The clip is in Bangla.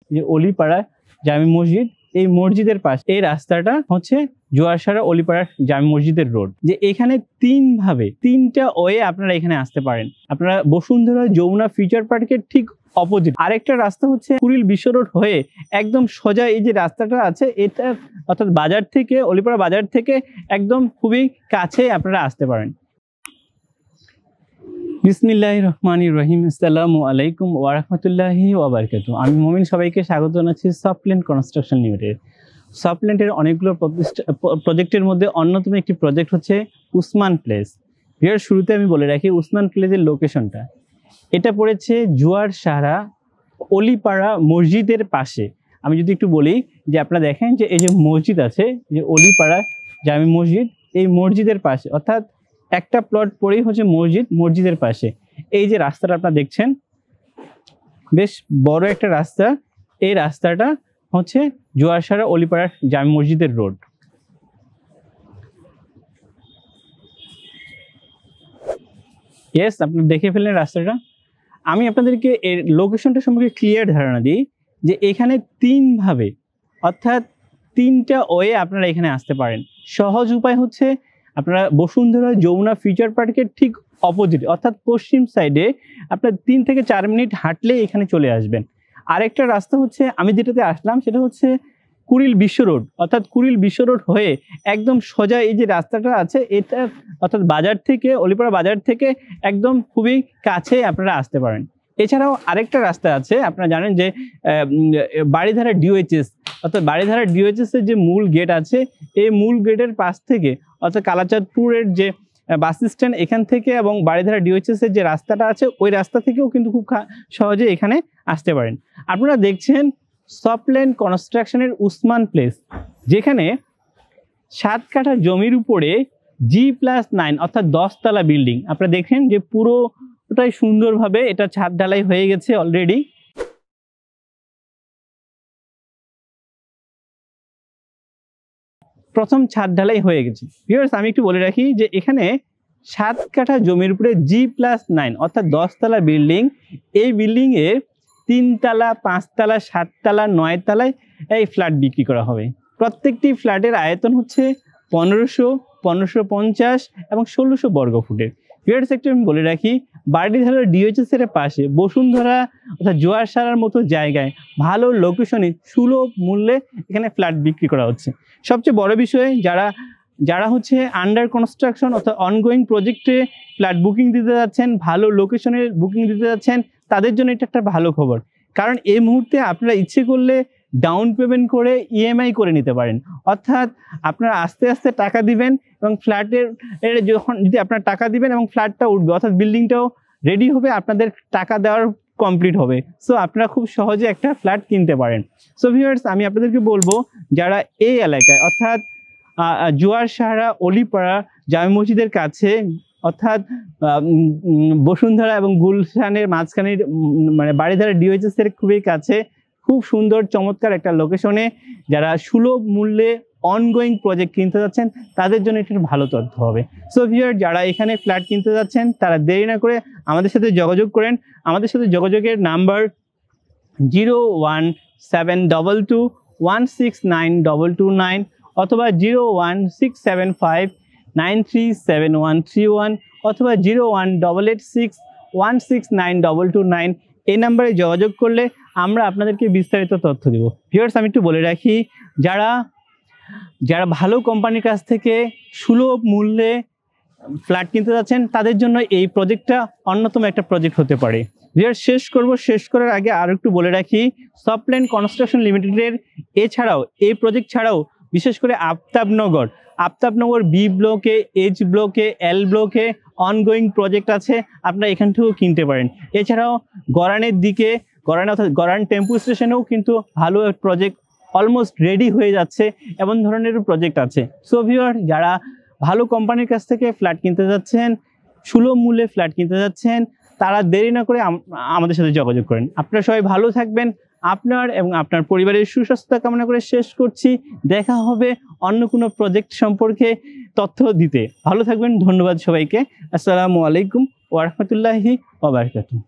যে অলিপাড়া জামি মসজিদ, এই মসজিদের পাশে এই রাস্তাটা হচ্ছে জোয়ারসারা অলিপাড়া জামি মসজিদের রোড। যে এখানে তিনটা ওয়ে আপনারা এখানে আসতে পারেন। আপনারা বসুন্ধরা যমুনা ফিউচার পার্কের ঠিক অপোজিট আরেকটা রাস্তা হচ্ছে কুড়িল বিশ্ব রোড হয়ে একদম সোজা এই যে রাস্তাটা আছে, এটা অর্থাৎ বাজার থেকে অলিপাড়া বাজার থেকে একদম খুবই কাছে আপনারা আসতে পারেন। বিসমিল্লাহির রহমানির রহিম। আসসালামু আলাইকুম ওয়া রাহমাতুল্লাহি ওয়া বারাকাতুহু। আমি মুমিন, সবাইকে স্বাগত জানাচ্ছি সফটল্যান্ড কনস্ট্রাকশন লিমিটেড। সফটল্যান্ডের অনেকগুলো প্রজেক্টের মধ্যে অন্যতম একটি প্রজেক্ট হচ্ছে উসমান প্লেস। এর শুরুতে আমি বলে রাখি উসমান প্লেসের লোকেশনটা, এটা পড়েছে জোয়ারসারা অলিপাড়া মসজিদের পাশে। আমি যদি একটু বলি যে আপনারা দেখেন যে এই যে মসজিদ আছে, যে অলিপাড়া জামি মসজিদ, এই মসজিদের পাশে অর্থাৎ একটা প্লট পরেই হচ্ছে মসজিদের পাশে এই যে রাস্তাটা আপনারা দেখছেন, বেশ বড় একটা রাস্তা। এই রাস্তাটা হচ্ছে জোয়ারসারা অলিপাড়া জামি মসজিদের রোড। ইয়েস, আপনারা দেখে ফেললেন রাস্তাটা। আমি আপনাদেরকে এর লোকেশনটা সম্পর্কে ক্লিয়ার ধারণা দিই যে এখানে অর্থাৎ তিনটা ওয়ে আপনারা এখানে আসতে পারেন। সহজ উপায় হচ্ছে আপনারা বসুন্ধরা যমুনা ফিউচার পার্কের ঠিক অপোজিট অর্থাৎ পশ্চিম সাইডে আপনার 3 থেকে 4 মিনিট হাঁটলে এখানে চলে আসবেন। আরেকটা রাস্তা হচ্ছে আমি যেটাতে আসলাম সেটা হচ্ছে কুড়িল বিশ্ব রোড, অর্থাৎ কুড়িল বিশ্ব রোড হয়ে একদম সোজা এই যে রাস্তাটা আছে, এটা অর্থাৎ বাজার থেকে অলিপাড়া বাজার থেকে একদম খুবই কাছে আপনারা আসতে পারেন। এছাড়াও আরেকটা রাস্তা আছে, আপনারা জানেন যে বাড়িধারা ডিওএইচএস অর্থাৎ বাড়িধারা ডিওএইচএস এর যে মূল গেট আছে, এই মূল গেটের পাশ থেকে অর্থাৎ কালাচাঁদপুরের যে বাস স্ট্যান্ড এখান থেকে এবং বাড়িধারা ডিওএইচএস এর যে রাস্তাটা আছে ওই রাস্তা থেকেও কিন্তু খুব সহজে এখানে আসতে পারেন। আপনারা দেখছেন সফটল্যান্ড কনস্ট্রাকশনের উসমান প্লেস, যেখানে 7 কাঠা জমির উপরে G+9 অর্থাৎ 10 তলা বিল্ডিং। আপনারা দেখেন যে পুরোটাই সুন্দরভাবে এটা ছাদ ঢালাই হয়ে গেছে অলরেডি। প্রথম ছাদ ঢালাই হয়ে গেছে। ভিউয়ার্স, আমি একটু বলে রাখি যে এখানে 7 কাঠা জমির উপরে G+9 অর্থাৎ 10 তলা বিল্ডিং। এই বিল্ডিং এর 3 তলা 5 তলা 7 তলা 9 তলায় এই ফ্ল্যাট বিক্রি করা হবে। প্রত্যেকটি ফ্ল্যাটের আয়তন হচ্ছে 1500, 1550 এবং 1600 বর্গ ফুটের। ভিউয়ার্স, একটু আমি বলে রাখি বাড়িধারা ডিওএইচএস এর পাশে বসুন্ধরা অর্থাৎ জোয়ারসারার মতো জায়গায় ভালো লোকেশনে সুলভ মূল্যে এখানে ফ্ল্যাট বিক্রি করা হচ্ছে। সবচেয়ে বড় বিষয় যারা হচ্ছে আন্ডার কনস্ট্রাকশন অর্থাৎ অনগোয়িং প্রজেক্টে ফ্ল্যাট বুকিং দিতে যাচ্ছেন, ভালো লোকেশনের বুকিং দিতে যাচ্ছেন, তাদের জন্য এটা একটা ভালো খবর। কারণ এই মুহূর্তে আপনারা ইচ্ছে করলে ডাউন পেমেন্ট করে ইএমআই করে নিতে পারেন। অর্থাৎ আপনারা আস্তে আস্তে টাকা দিবেন এবং ফ্ল্যাটের যদি আপনারা টাকা দিবেন এবং ফ্ল্যাটটা উঠবে অর্থাৎ বিল্ডিংটাও রেডি হবে, আপনাদের টাকা দেওয়ার কমপ্লিট হবে। সো আপনারা খুব সহজে একটা ফ্ল্যাট কিনতে পারেন। সো ভিউয়ার্স, আমি আপনাদেরকে বলবো যারা এই এলাকায় অর্থাৎ জোয়ারসারা অলিপাড়া জামি মসজিদের কাছে অর্থাৎ বসুন্ধরা এবং গুলশানের মাঝখানের মানে বাড়িধারা ডিওএইচএস এর খুবই কাছে, খুব সুন্দর চমৎকার একটা লোকেশনে যারা সুলভ মূল্যে অনগোয়িং প্রজেক্ট কিনতে যাচ্ছেন তাদের জন্য এটা ভালো তথ্য হবে। সো ভিউয়ার, যারা এখানে ফ্ল্যাট কিনতে যাচ্ছেন তারা দেরি না করে আমাদের সাথে যোগাযোগ করেন। আমাদের সাথে যোগাযোগের নাম্বার 01672269229 অথবা 01675937131 অথবা 01886169229। এই নাম্বারে যোগাযোগ করলে আমরা আপনাদেরকে বিস্তারিত তথ্য দেব। ভিউয়ার্স, আমি একটু বলে রাখি যারা ভালো কোম্পানির কাছ থেকে সুলভ মূল্যে ফ্ল্যাট কিনতে যাচ্ছেন তাদের জন্য এই প্রজেক্টটা অন্যতম একটা প্রজেক্ট হতে পারে। ভিউয়ার্স, শেষ করার আগে আর একটু বলে রাখি সফটল্যান্ড কনস্ট্রাকশন লিমিটেডের এছাড়াও এই প্রজেক্ট ছাড়াও বিশেষ করে আফতাবনগর বি ব্লকে, এইচ ব্লকে, এল ব্লকে অনগোয়িং প্রজেক্ট আছে, আপনারা এখান থেকেও কিনতে পারেন। এছাড়াও গরানের দিকে অর্থাৎ গরান টেম্পু স্টেশনেও কিন্তু ভালো প্রজেক্ট অলমোস্ট রেডি হয়ে যাচ্ছে, এমন ধরনের প্রজেক্ট আছে। সো ভিউয়ার, যারা ভালো কোম্পানির কাছ থেকে ফ্ল্যাট কিনতে যাচ্ছেন, সুলভ মূল্যে ফ্ল্যাট কিনতে যাচ্ছেন, তারা দেরি না করে আমাদের সাথে যোগাযোগ করেন। আপনারা সবাই ভালো থাকবেন, আপনার এবং আপনার পরিবারের সুস্বাস্থ্য কামনা করে শেষ করছি। দেখা হবে অন্য কোনো প্রজেক্ট সম্পর্কে তথ্য দিতে। ভালো থাকবেন, ধন্যবাদ সবাইকে। আসসালামু আলাইকুম ওয়া রাহমাতুল্লাহি ওয়া বারাকাতুহু।